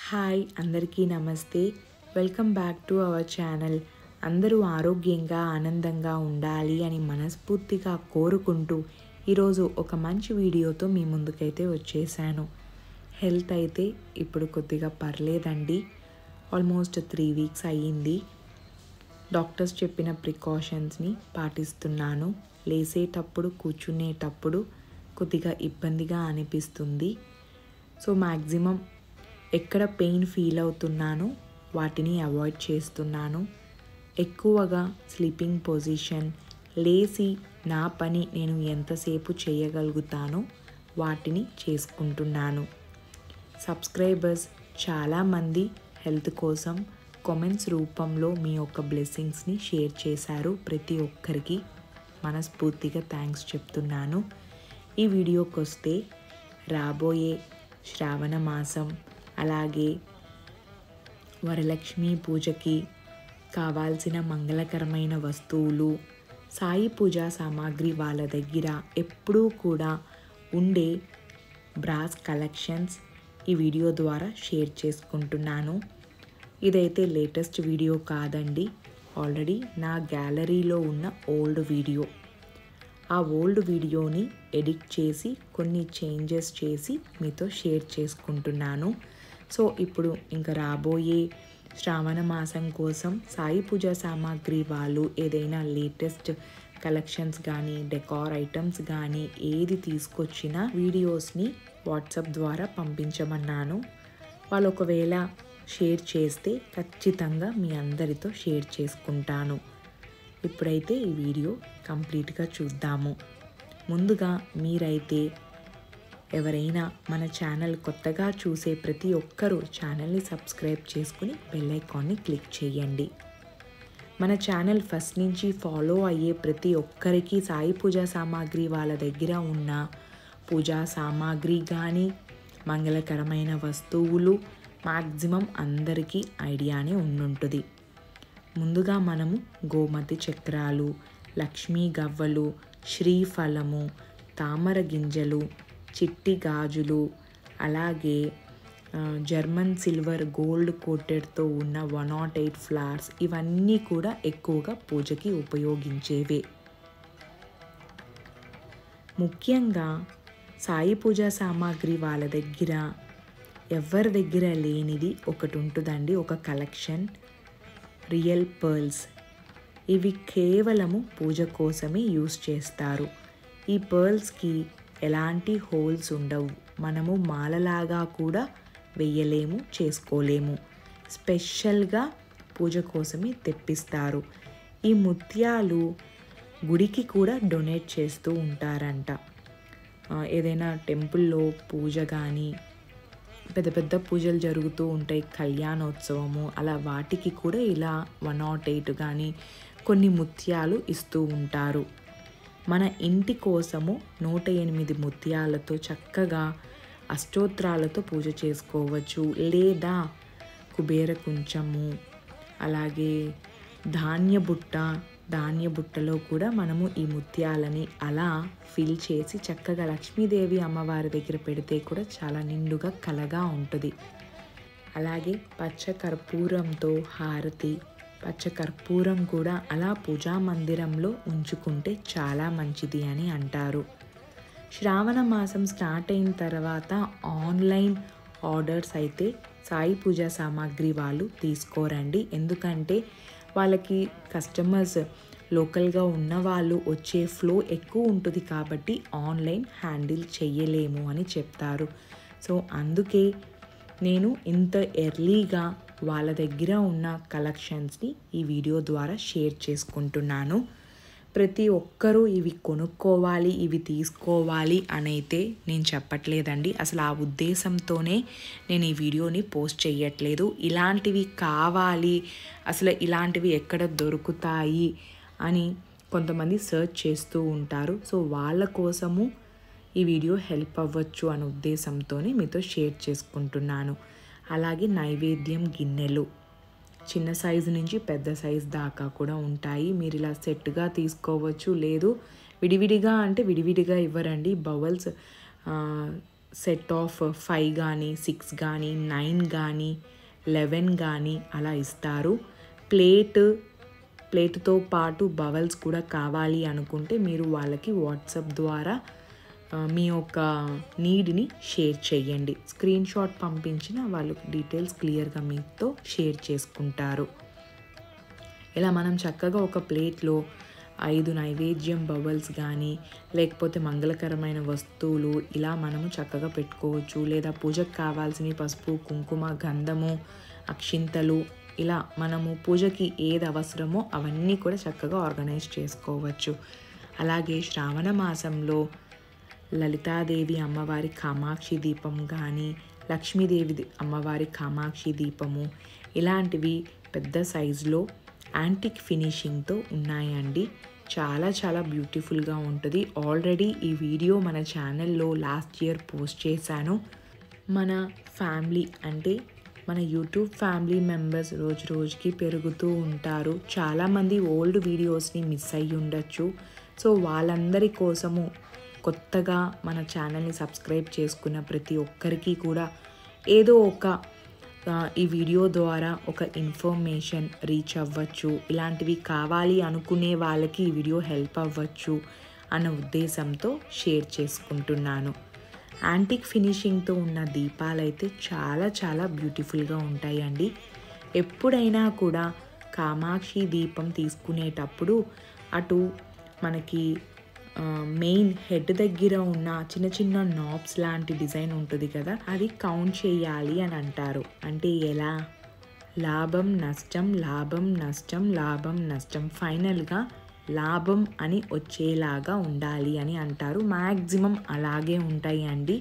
Hi అందరికీ నమస్తే. Welcome back to our channel. అందరూ ఆరోగ్యంగా ఆనందంగా ఉండాలి అని మనస్ఫూర్తిగా కోరుకుంటూ ఈరోజు ఒక మంచి వీడియోతో మీ ముందుకైతే వచ్చేసాను. హెల్త్ అయితే ఇప్పుడు కొద్దిగా పర్లేదండి. ఆల్మోస్ట్ 3 వీక్స్ అయ్యింది. డాక్టర్స్ చెప్పిన ప్రికాషన్స్ని పాటిస్తున్నాను. లేసేటప్పుడు కూర్చునేటప్పుడు కొద్దిగా ఇబ్బందిగా అనిపిస్తుంది. సో మ్యాక్సిమం ఎక్కడ పెయిన్ ఫీల్ అవుతున్నానో వాటిని అవాయిడ్ చేస్తున్నాను. ఎక్కువగా స్లీపింగ్ పొజిషన్, లేచి నా పని నేను ఎంతసేపు చేయగలుగుతానో వాటిని చేసుకుంటున్నాను. సబ్స్క్రైబర్స్ చాలామంది హెల్త్ కోసం కామెంట్స్ రూపంలో మీ యొక్క బ్లెస్సింగ్స్ని షేర్ చేశారు. ప్రతి ఒక్కరికి మనస్ఫూర్తిగా థ్యాంక్స్ చెప్తున్నాను. ఈ వీడియోకి వస్తే రాబోయే శ్రావణ మాసం అలాగే వరలక్ష్మి పూజకి కావాల్సిన మంగళకరమైన వస్తువులు, సాయి పూజా సామాగ్రి వాళ్ళ దగ్గర ఎప్పుడూ కూడా ఉండే బ్రాస్ కలెక్షన్స్ ఈ వీడియో ద్వారా షేర్ చేసుకుంటున్నాను. ఇదైతే లేటెస్ట్ వీడియో కాదండి, ఆల్రెడీ నా గ్యాలరీలో ఉన్న ఓల్డ్ వీడియో. ఆ ఓల్డ్ వీడియోని ఎడిట్ చేసి కొన్ని చేంజెస్ చేసి మీతో షేర్ చేసుకుంటున్నాను. సో ఇప్పుడు ఇంకా రాబోయే శ్రావణ మాసం కోసం సాయి పూజా సామాగ్రి వాళ్ళు ఏదైనా లేటెస్ట్ కలెక్షన్స్ కానీ డెకార్ ఐటమ్స్ కానీ ఏది తీసుకొచ్చినా వీడియోస్ని వాట్సాప్ ద్వారా పంపించమన్నాను. వాళ్ళు ఒకవేళ షేర్ చేస్తే ఖచ్చితంగా మీ అందరితో షేర్ చేసుకుంటాను. ఇప్పుడైతే ఈ వీడియో కంప్లీట్గా చూద్దాము. ముందుగా మీరైతే ఎవరైనా మన ఛానల్ కొత్తగా చూసే ప్రతి ఒక్కరూ ఛానల్ని సబ్స్క్రైబ్ చేసుకుని బెల్ ఐకాన్ని క్లిక్ చేయండి. మన ఛానల్ ఫస్ట్ నుంచి ఫాలో అయ్యే ప్రతి ఒక్కరికి సాయి పూజా సామాగ్రి వాళ్ళ దగ్గర ఉన్న పూజా సామాగ్రి కానీ మంగళకరమైన వస్తువులు మ్యాక్సిమం అందరికీ ఐడియానే ఉండుంటుంది. ముందుగా మనము గోమతి చక్రాలు, లక్ష్మీ గవ్వలు, శ్రీఫలము, తామర గింజలు, చిట్టి గాజులు, అలాగే జర్మన్ సిల్వర్ గోల్డ్ కోటెడ్తో ఉన్న 108 ఫ్లవర్స్, ఇవన్నీ కూడా ఎక్కువగా పూజకి ఉపయోగించేవే. ముఖ్యంగా సాయి పూజా సామాగ్రి వాళ్ళ దగ్గర ఎవరి దగ్గర లేనిది ఒకటి ఉంటుందండి, ఒక కలెక్షన్, రియల్ పర్ల్స్. ఇవి కేవలము పూజ కోసమే యూస్ చేస్తారు. ఈ పర్ల్స్కి ఎలాంటి హోల్స్ ఉండవు. మనము మాలలాగా కూడా వేయలేము, చేసుకోలేము. స్పెషల్గా పూజ కోసమే తెప్పిస్తారు. ఈ ముత్యాలు గుడికి కూడా డొనేట్ చేస్తూ ఉంటారంట. ఏదైనా టెంపుల్లో పూజ కానీ పెద్ద పెద్ద పూజలు జరుగుతూ ఉంటాయి, కళ్యాణోత్సవము, అలా వాటికి కూడా ఇలా 108 కానీ కొన్ని ముత్యాలు ఇస్తూ ఉంటారు. మన ఇంటి కోసము 108 ముత్యాలతో చక్కగా అష్టోత్తరాలతో పూజ చేసుకోవచ్చు. లేదా కుబేర కుంచము, అలాగే ధాన్య బుట్టలో కూడా మనము ఈ ముత్యాలని అలా ఫిల్ చేసి చక్కగా లక్ష్మీదేవి అమ్మవారి దగ్గర పెడితే కూడా చాలా నిండుగా కలగా ఉంటుంది. అలాగే పచ్చ కర్పూరంతో హారతి, పచ్చ కర్పూరం కూడా అలా పూజా మందిరంలో ఉంచుకుంటే చాలా మంచిది అని అంటారు. శ్రావణ మాసం స్టార్ట్ అయిన తర్వాత ఆన్లైన్ ఆర్డర్స్ అయితే సాయి పూజా సామాగ్రి వాళ్ళు తీసుకోరండి. ఎందుకంటే వాళ్ళకి కస్టమర్స్ లోకల్గా ఉన్న వాళ్ళు వచ్చే ఫ్లో ఎక్కువ ఉంటుంది కాబట్టి ఆన్లైన్ హ్యాండిల్ చెయ్యలేము అని చెప్తారు. సో అందుకే నేను ఇంత ఎర్లీగా వాళ్ళ దగ్గర ఉన్న కలెక్షన్స్ని ఈ వీడియో ద్వారా షేర్ చేసుకుంటున్నాను. ప్రతి ఒక్కరూ ఇవి కొనుక్కోవాలి, ఇవి తీసుకోవాలి అనైతే నేను చెప్పట్లేదండి. అసలు ఆ ఉద్దేశంతోనే నేను ఈ వీడియోని పోస్ట్ చేయట్లేదు. ఇలాంటివి కావాలి, అసలు ఇలాంటివి ఎక్కడ దొరుకుతాయి అని కొంతమంది సర్చ్ చేస్తూ ఉంటారు. సో వాళ్ళ కోసము ఈ వీడియో హెల్ప్ అవ్వచ్చు అనే ఉద్దేశంతోనే మీతో షేర్ చేసుకుంటున్నాను. అలాగే నైవేద్యం గిన్నెలు చిన్న సైజు నుంచి పెద్ద సైజు దాకా కూడా ఉంటాయి. మీరు ఇలా సెట్గా తీసుకోవచ్చు, లేదు విడివిడిగా అంటే విడివిడిగా ఇవ్వరండి. బౌల్స్ సెట్ ఆఫ్ 5 కానీ 6 కానీ 9 కానీ 11 కానీ అలా ఇస్తారు. ప్లేట్తో పాటు బవల్స్ కూడా కావాలి అనుకుంటే మీరు వాళ్ళకి వాట్సాప్ ద్వారా మీ యొక్క నీడ్ని షేర్ చేయండి. స్క్రీన్ షాట్ పంపించిన వాళ్ళు డీటెయిల్స్ క్లియర్గా మీతో షేర్ చేసుకుంటారు. ఇలా మనం చక్కగా ఒక ప్లేట్లో 5 నైవేద్యం బవల్స్ కానీ లేకపోతే మంగళకరమైన వస్తువులు ఇలా మనము చక్కగా పెట్టుకోవచ్చు. లేదా పూజకు కావాల్సిన పసుపు, కుంకుమ, గంధము, అక్షింతలు ఇలా మనము పూజకి ఏది అవసరమో అవన్నీ కూడా చక్కగా ఆర్గనైజ్ చేసుకోవచ్చు. అలాగే శ్రావణ మాసంలో లలితాదేవి అమ్మవారి కామాక్షి దీపం కానీ లక్ష్మీదేవి అమ్మవారి కామాక్షి దీపము ఇలాంటివి పెద్ద సైజులో యాంటిక్ ఫినిషింగ్తో ఉన్నాయండి. చాలా చాలా బ్యూటిఫుల్గా ఉంటుంది. ఆల్రెడీ ఈ వీడియో మన ఛానల్లో లాస్ట్ ఇయర్ పోస్ట్ చేశాను. మన ఫ్యామిలీ అంటే మన యూట్యూబ్ ఫ్యామిలీ మెంబర్స్ రోజు రోజుకి పెరుగుతూ ఉంటారు. చాలామంది ఓల్డ్ వీడియోస్ని మిస్ అయ్యి ఉండొచ్చు. సో వాళ్ళందరి కోసము కొత్తగా మన ఛానల్ని సబ్స్క్రైబ్ చేసుకున్న ప్రతి ఒక్కరికి కూడా ఏదో ఒక ఈ వీడియో ద్వారా ఒక ఇన్ఫర్మేషన్ రీచ్ అవ్వచ్చు. ఇలాంటివి కావాలి అనుకునే వాళ్ళకి ఈ వీడియో హెల్ప్ అవ్వచ్చు అన్న ఉద్దేశంతో షేర్ చేసుకుంటున్నాను. యాంటిక్ ఫినిషింగ్తో ఉన్న దీపాలు అయితే చాలా చాలా బ్యూటిఫుల్గా ఉంటాయండి. ఎప్పుడైనా కూడా కామాక్షి దీపం తీసుకునేటప్పుడు అటు మనకి మెయిన్ హెడ్ దగ్గర ఉన్న చిన్న చిన్న నాబ్స్ లాంటి డిజైన్ ఉంటుంది కదా, అది కౌంట్ చేయాలి అని అంటారు. అంటే ఎలా? లాభం నష్టం, లాభం నష్టం, లాభం నష్టం, ఫైనల్గా లాభం అని వచ్చేలాగా ఉండాలి అని అంటారు. మ్యాక్సిమం అలాగే ఉంటాయి అండి.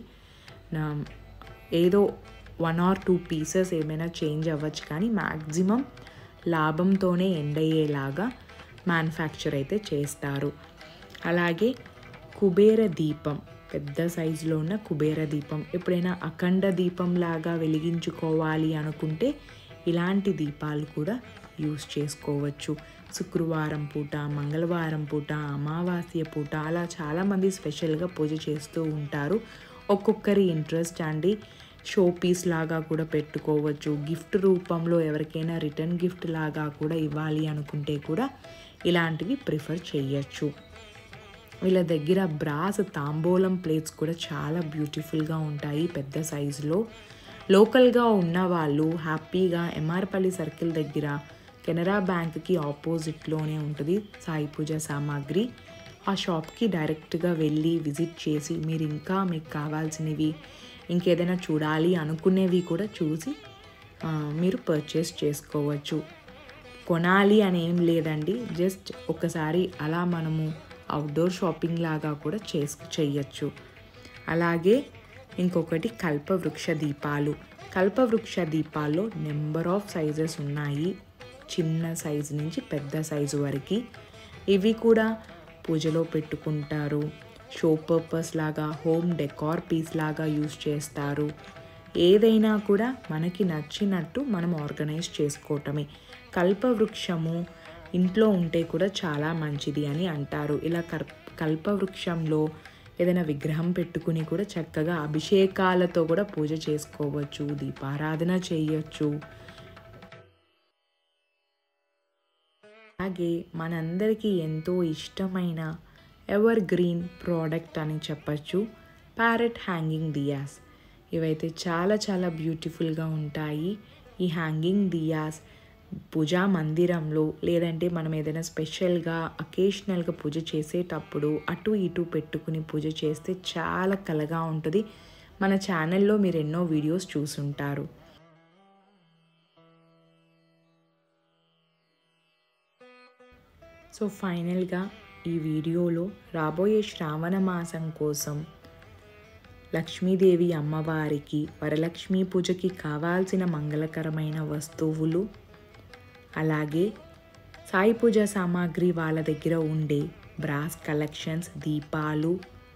ఏదో 1 or 2 పీసెస్ ఏమైనా చేంజ్ అవ్వచ్చు కానీ మ్యాక్సిమం లాభంతోనే ఎండ్ అయ్యేలాగా మ్యానుఫ్యాక్చర్ అయితే చేస్తారు. అలాగే కుబేర దీపం, పెద్ద సైజులో ఉన్న కుబేర దీపం ఎప్పుడైనా అఖండ దీపం లాగా వెలిగించుకోవాలి అనుకుంటే ఇలాంటి దీపాలు కూడా యూస్ చేసుకోవచ్చు. శుక్రవారం పూట, మంగళవారం పూట, అమావాస్య పూట అలా చాలామంది స్పెషల్గా పూజ చేస్తూ ఉంటారు. ఒక్కొక్కరి ఇంట్రెస్ట్ అండి. షో పీస్ లాగా కూడా పెట్టుకోవచ్చు. గిఫ్ట్ రూపంలో ఎవరికైనా రిటర్న్ గిఫ్ట్ లాగా కూడా ఇవ్వాలి అనుకుంటే కూడా ఇలాంటివి ప్రిఫర్ చేయొచ్చు. వీళ్ళ దగ్గర బ్రాస్ తాంబూలం ప్లేట్స్ కూడా చాలా బ్యూటిఫుల్గా ఉంటాయి పెద్ద సైజులో. లోకల్గా ఉన్న వాళ్ళు హ్యాపీగా ఎంఆర్పల్లి సర్కిల్ దగ్గర కెనరా బ్యాంక్కి ఆపోజిట్లోనే ఉంటుంది సాయి పూజ సామాగ్రి. ఆ షాప్కి డైరెక్ట్గా వెళ్ళి విజిట్ చేసి మీరు ఇంకా మీకు కావాల్సినవి ఇంకేదైనా చూడాలి అనుకునేవి కూడా చూసి మీరు పర్చేస్ చేసుకోవచ్చు. కొనాలి అని ఏం లేదండి, జస్ట్ ఒకసారి అలా మనము అవుట్డోర్ షాపింగ్ లాగా కూడా చేయొచ్చు. అలాగే ఇంకొకటి కల్పవృక్ష దీపాలు. కల్పవృక్ష దీపాల్లో నెంబర్ ఆఫ్ సైజెస్ ఉన్నాయి, చిన్న సైజు నుంచి పెద్ద సైజు వరకు. ఇవి కూడా పూజలో పెట్టుకుంటారు. షో పర్పస్ లాగా, హోమ్ డెకార్ పీస్ లాగా యూజ్ చేస్తారు. ఏదైనా కూడా మనకి నచ్చినట్టు మనం ఆర్గనైజ్ చేసుకోవటమే. కల్పవృక్షము ఇంట్లో ఉంటే కూడా చాలా మంచిది అని అంటారు. ఇలా కల్పవృక్షంలో ఏదైనా విగ్రహం పెట్టుకుని కూడా చక్కగా అభిషేకాలతో కూడా పూజ చేసుకోవచ్చు, దీపారాధన చేయొచ్చు. అలాగే మనందరికీ ఎంతో ఇష్టమైన ఎవర్ గ్రీన్ ప్రోడక్ట్ అని చెప్పచ్చు, ప్యారెట్ హ్యాంగింగ్ దియాస్. ఇవైతే చాలా చాలా బ్యూటిఫుల్గా ఉంటాయి. ఈ హ్యాంగింగ్ దియాస్ పూజా మందిరంలో లేదంటే మనం ఏదైనా స్పెషల్గా అకేషనల్గా పూజ చేసేటప్పుడు అటు ఇటు పెట్టుకుని పూజ చేస్తే చాలా కలగా ఉంటుంది. మన ఛానల్లో మీరు ఎన్నో వీడియోస్ చూసుంటారు. సో ఫైనల్గా ఈ వీడియోలో రాబోయే శ్రావణ మాసం కోసం లక్ష్మీదేవి అమ్మవారికి వరలక్ష్మీ పూజకి కావాల్సిన మంగళకరమైన వస్తువులు, అలాగే సాయి పూజ సామాగ్రి వాళ్ళ దగ్గర ఉండే బ్రాస్ కలెక్షన్స్, దీపాలు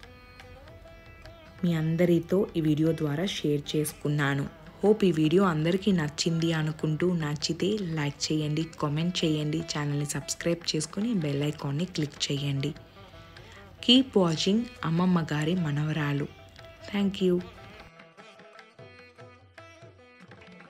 మీ అందరితో ఈ వీడియో ద్వారా షేర్ చేసుకున్నాను. హోప్ ఈ వీడియో అందరికీ నచ్చింది అనుకుంటూ, నచ్చితే లైక్ చేయండి, కామెంట్ చేయండి, ఛానల్ని సబ్స్క్రైబ్ చేసుకొని బెల్ ఐకాన్ని క్లిక్ చేయండి. కీప్ వాచింగ్ అమ్మమ్మ గారి మనవరాలు. Thank you.